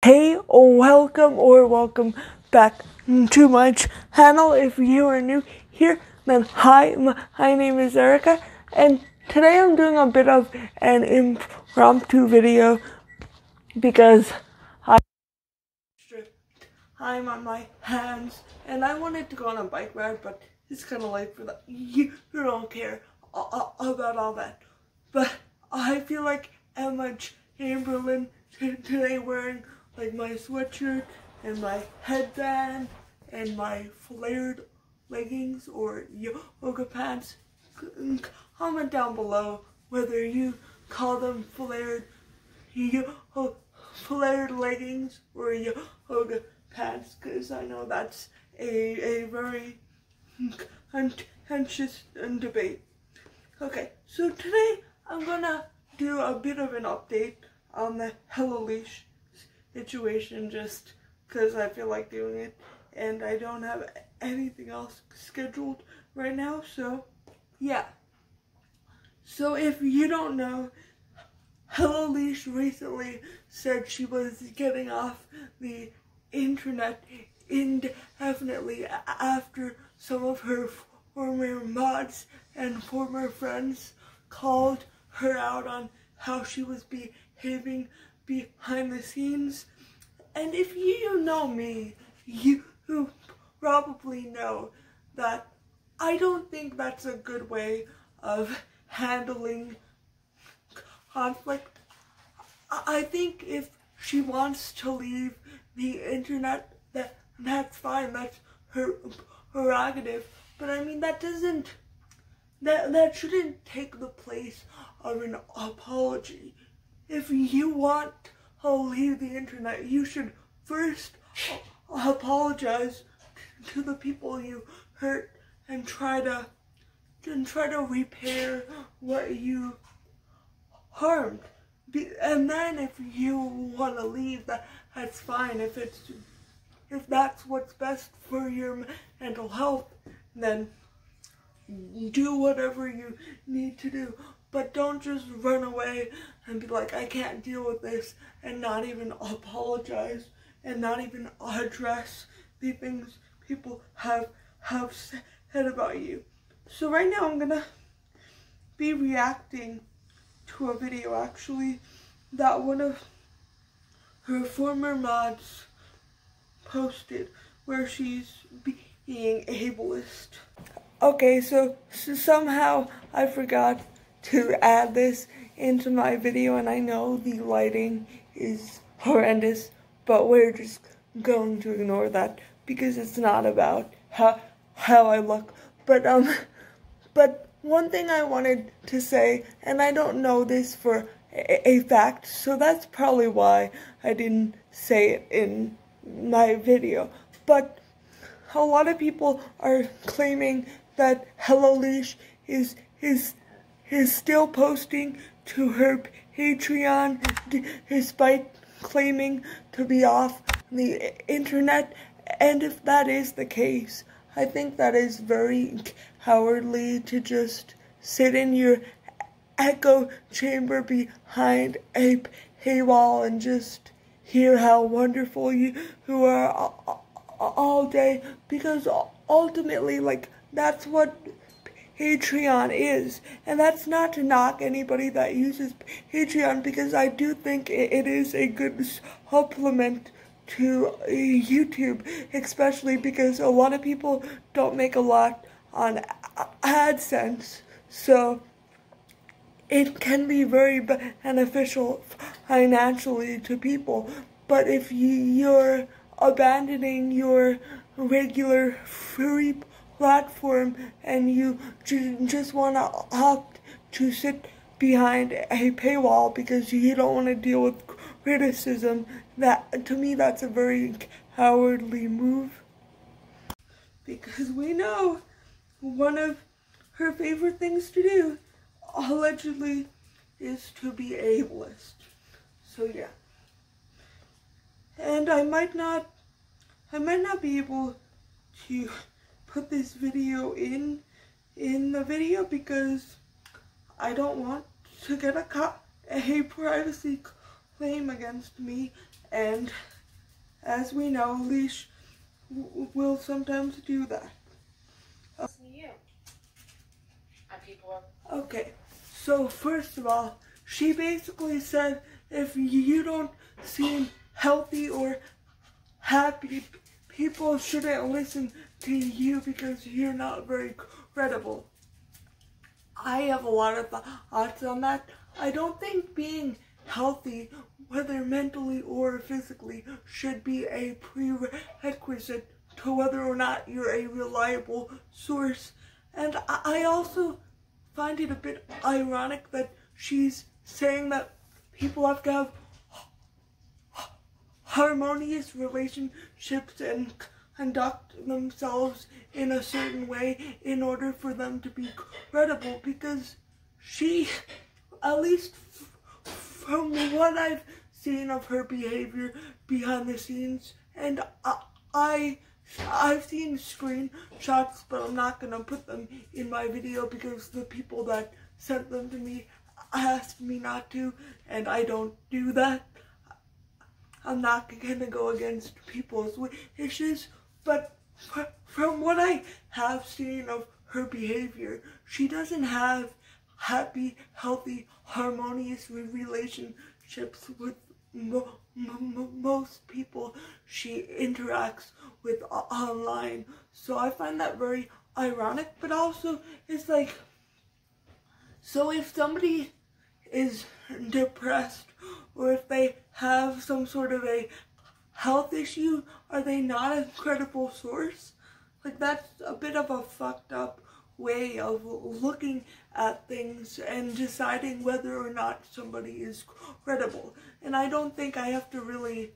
Hey, welcome back to my channel. If you are new here, then hi, my name is Erica, and today I'm doing a bit of an impromptu video because I'm on my hands, and I wanted to go on a bike ride, but it's kind of late for that. You don't care about all that, but I feel like Emma Chamberlain today wearing like my sweatshirt and my headband and my flared leggings or yoga pants. Comment down below whether you call them flared leggings or yoga pants, because I know that's a very contentious debate. Okay, so today I'm gonna do a bit of an update on the Hello Leash situation, just because I feel like doing it and I don't have anything else scheduled right now. So yeah, so if you don't know, Hello Leash recently said she was getting off the internet indefinitely after some of her former mods and former friends called her out on how she was behaving behind the scenes. And if you know me, you probably know that I don't think that's a good way of handling conflict. I think if she wants to leave the internet, that's fine, that's her prerogative. But I mean, that shouldn't take the place of an apology. If you want to leave the internet, you should first apologize to the people you hurt and try to repair what you harmed. And then if you want to leave, that's fine. If that's what's best for your mental health, then do whatever you need to do. But don't just run away and be like, I can't deal with this, and not even apologize and not even address the things people have said about you. So right now I'm gonna be reacting to a video actually that one of her former mods posted where she's being ableist. Okay, so somehow I forgot to add this into my video, and I know the lighting is horrendous, but we're just going to ignore that because it's not about how I look. But one thing I wanted to say, and I don't know this for a fact, so that's probably why I didn't say it in my video, but a lot of people are claiming that Hello Leash is still posting to her Patreon despite claiming to be off the internet. And if that is the case, I think that is very cowardly to just sit in your echo chamber behind a paywall and just hear how wonderful you are all day, because ultimately, like, that's what Patreon is. And that's not to knock anybody that uses Patreon, because I do think it is a good supplement to YouTube, especially because a lot of people don't make a lot on AdSense, so it can be very beneficial financially to people. But if you're abandoning your regular free platform and you just want to opt to sit behind a paywall because you don't want to deal with criticism, that, to me, that's a very cowardly move. Because we know one of her favorite things to do, allegedly, is to be ableist. So yeah. And I might not be able to put this video in the video because I don't want to get a privacy claim against me, and as we know, Leash will sometimes do that. You. And people are... Okay, so first of all, she basically said if you don't seem healthy or happy, people shouldn't listen to you because you're not very credible. I have a lot of thoughts on that. I don't think being healthy, whether mentally or physically, should be a prerequisite to whether or not you're a reliable source. And I also find it a bit ironic that she's saying that people have to have harmonious relationships and conduct themselves in a certain way in order for them to be credible, because she, at least from what I've seen of her behavior behind the scenes, and I've seen screenshots, but I'm not going to put them in my video because the people that sent them to me asked me not to, and I don't do that. I'm not going to go against people's wishes, but from what I have seen of her behavior, she doesn't have happy, healthy, harmonious relationships with most people she interacts with online. So I find that very ironic, but also it's like, so if somebody is depressed or if they have some sort of a health issue, are they not a credible source? Like, that's a bit of a fucked up way of looking at things and deciding whether or not somebody is credible. And I don't think I really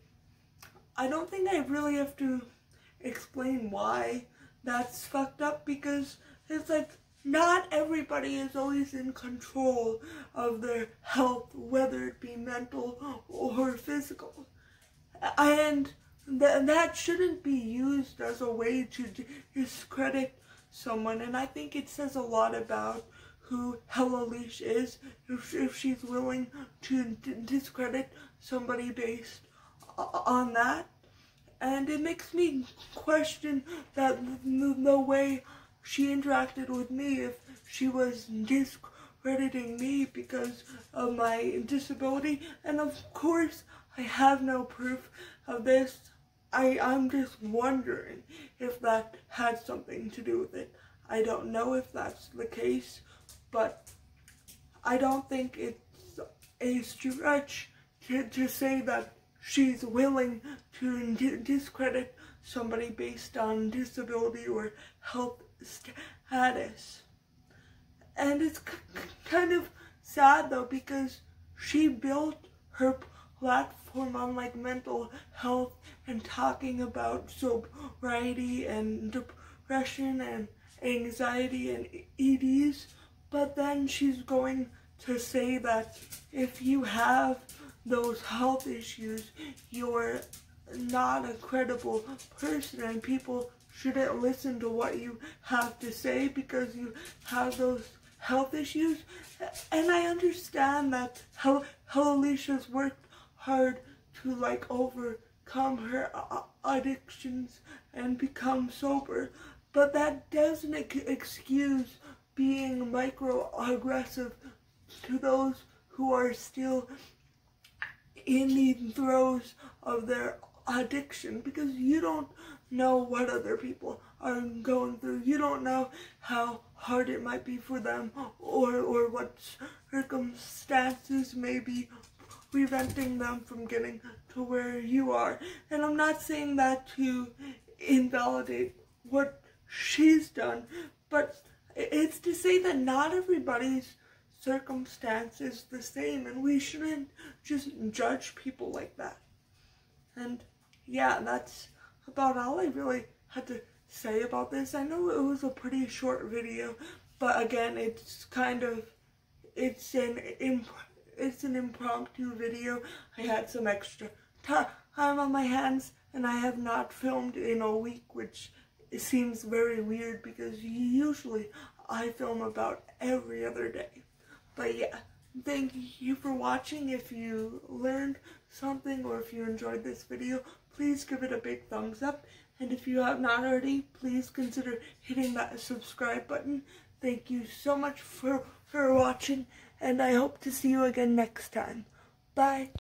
have to explain why that's fucked up, because it's like, not everybody is always in control of their health, whether it be mental or physical. And that shouldn't be used as a way to discredit someone. And I think it says a lot about who Hella Leash is if she's willing to discredit somebody based on that. And it makes me question that the way she interacted with me, if she was discrediting me because of my disability. And of course, I have no proof of this. I'm just wondering if that had something to do with it. I don't know if that's the case, but I don't think it's a stretch to say that she's willing to discredit somebody based on disability or health status. And it's kind of sad though, because she built her platform on like mental health and talking about sobriety and depression and anxiety and EDs, but then she's going to say that if you have those health issues, you're not a credible person and people shouldn't listen to what you have to say because you have those health issues. And I understand that Hella Leash has worked hard to like overcome her addictions and become sober, but that doesn't excuse being microaggressive to those who are still in the throes of their addiction, because you don't know what other people are going through. You don't know how hard it might be for them, or what circumstances may be preventing them from getting to where you are. And I'm not saying that to invalidate what she's done, but it's to say that not everybody's circumstance is the same, and we shouldn't just judge people like that. And yeah, that's about all I really had to say about this. I know it was a pretty short video, but again, it's an impromptu video. I had some extra time on my hands, and I have not filmed in a week, which seems very weird because usually I film about every other day. But yeah, thank you for watching. If you learned something, or if you enjoyed this video, please give it a big thumbs up. And if you have not already, please consider hitting that subscribe button. Thank you so much for watching, and I hope to see you again next time. Bye.